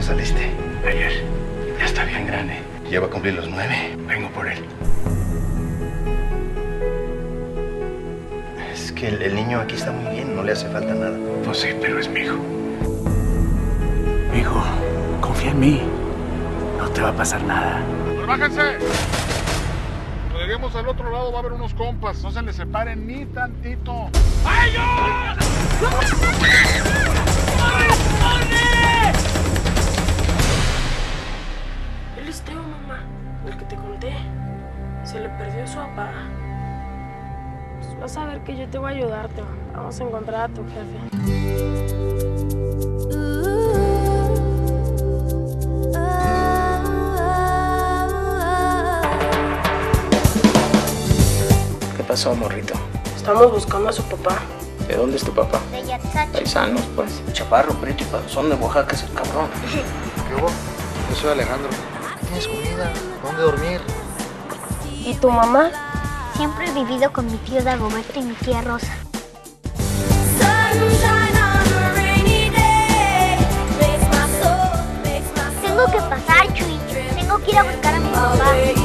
¿Cuándo saliste? Ayer. Ya está bien grande. Ya va a cumplir los 9. Vengo por él. Es que el niño aquí está muy bien, no le hace falta nada. Pues sí, pero es mi hijo. Hijo, confía en mí. No te va a pasar nada. ¡Bájense! Cuando lleguemos al otro lado va a haber unos compas. No se les separen ni tantito. ¡Ay, yo! Él es Teo, mamá, el que te conté. Se le perdió su papá. Pues vas a ver que yo te voy a ayudar, Teo. Vamos a encontrar a tu jefe. ¿Qué pasó, morrito? Estamos buscando a su papá. ¿De dónde es tu papá? De Yatzachi. Paisanos, pues. Chaparro, preto y panzón de Oaxaca es el cabrón. ¿Qué hubo? Yo soy Alejandro. ¿Tienes comida? ¿Dónde dormir? ¿Y tu mamá? Siempre he vivido con mi tío Dagoberto y mi tía Rosa. Tengo que pasar, Chuy. Tengo que ir a buscar a mi papá.